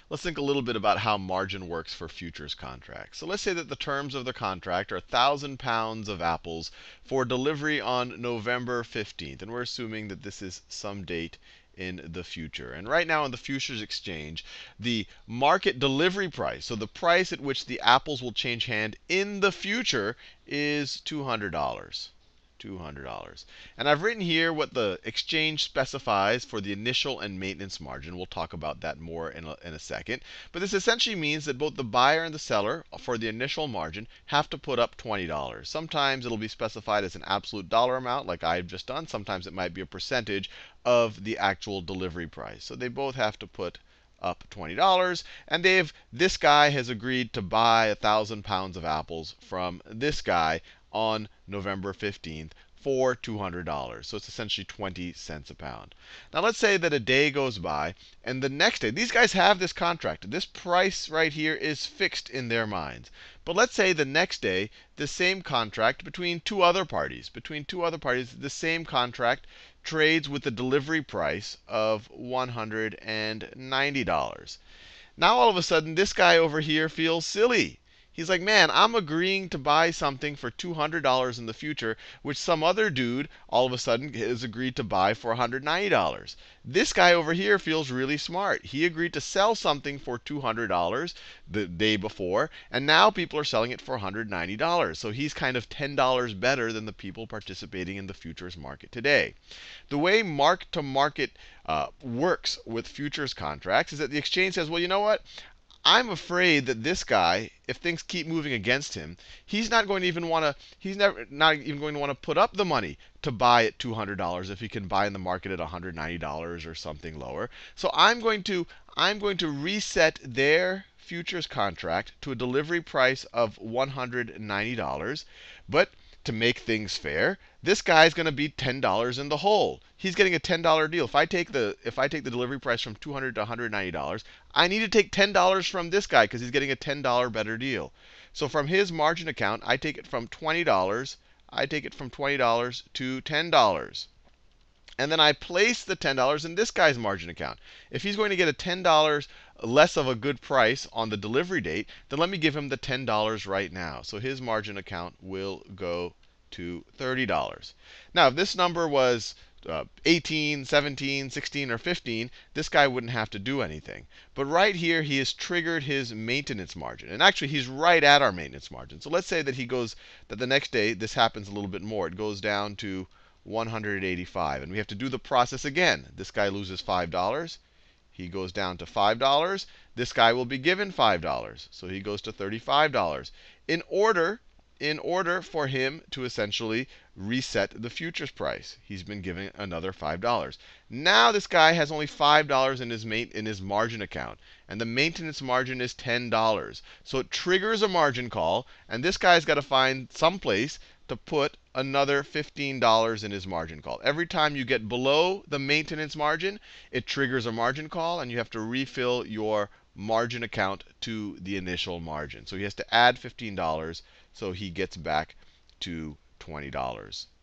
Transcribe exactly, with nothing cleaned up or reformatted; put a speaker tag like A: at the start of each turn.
A: let's think a little bit about how margin works for futures contracts. So let's say that the terms of the contract are one thousand pounds of apples for delivery on November fifteenth. And we're assuming that this is some date in the future. And right now on the futures exchange, the market delivery price, so the price at which the apples will change hand in the future, is two hundred dollars. two hundred dollars. And I've written here what the exchange specifies for the initial and maintenance margin. We'll talk about that more in a, in a second. But this essentially means that both the buyer and the seller, for the initial margin, have to put up twenty dollars. Sometimes it'll be specified as an absolute dollar amount, like I've just done. Sometimes it might be a percentage of the actual delivery price. So they both have to put up twenty dollars. And they've this guy has agreed to buy one thousand pounds of apples from this guy on November fifteenth for two hundred dollars. So it's essentially twenty cents a pound. Now let's say that a day goes by, and the next day, these guys have this contract. This price right here is fixed in their minds. But let's say the next day, the same contract between two other parties, between two other parties, the same contract trades with the delivery price of one hundred ninety dollars. Now all of a sudden, this guy over here feels silly. He's like, man, I'm agreeing to buy something for two hundred dollars in the future, which some other dude all of a sudden has agreed to buy for one hundred ninety dollars. This guy over here feels really smart. He agreed to sell something for two hundred dollars the day before, and now people are selling it for one hundred ninety dollars. So he's kind of ten dollars better than the people participating in the futures market today. The way mark-to-market uh, works with futures contracts is that the exchange says, well, you know what? I'm afraid that this guy, if things keep moving against him, he's not going to even want to, he's never not even going to want to put up the money to buy at two hundred dollars if he can buy in the market at one hundred ninety dollars or something lower. So I'm going to, I'm going to reset their futures contract to a delivery price of one hundred ninety dollars. But to make things fair, this guy's going to be ten dollars in the hole. He's getting a ten dollar deal. If I take the if I take the delivery price from two hundred dollars to one hundred ninety dollars, I need to take ten dollars from this guy because he's getting a ten dollar better deal. So from his margin account, I take it from twenty dollars. I take it from twenty dollars to ten dollars. And then I place the ten dollars in this guy's margin account. If he's going to get a ten dollars less of a good price on the delivery date, then let me give him the ten dollars right now. So his margin account will go to thirty dollars. Now, if this number was uh, eighteen, seventeen, sixteen, or fifteen, this guy wouldn't have to do anything. But right here, he has triggered his maintenance margin. And actually, he's right at our maintenance margin. So let's say that he goes, that the next day, this happens a little bit more. It goes down to one hundred eighty-five. And we have to do the process again. This guy loses five dollars. He goes down to five dollars. This guy will be given five dollars. So he goes to thirty-five dollars. In order, in order for him to essentially reset the futures price, he's been given another five dollars. Now this guy has only five dollars in his mate in his margin account. And the maintenance margin is ten dollars. So it triggers a margin call. And this guy's got to find some place to put another fifteen dollars in his margin call. Every time you get below the maintenance margin, it triggers a margin call, and you have to refill your margin account to the initial margin. So he has to add fifteen dollars, so he gets back to twenty dollars.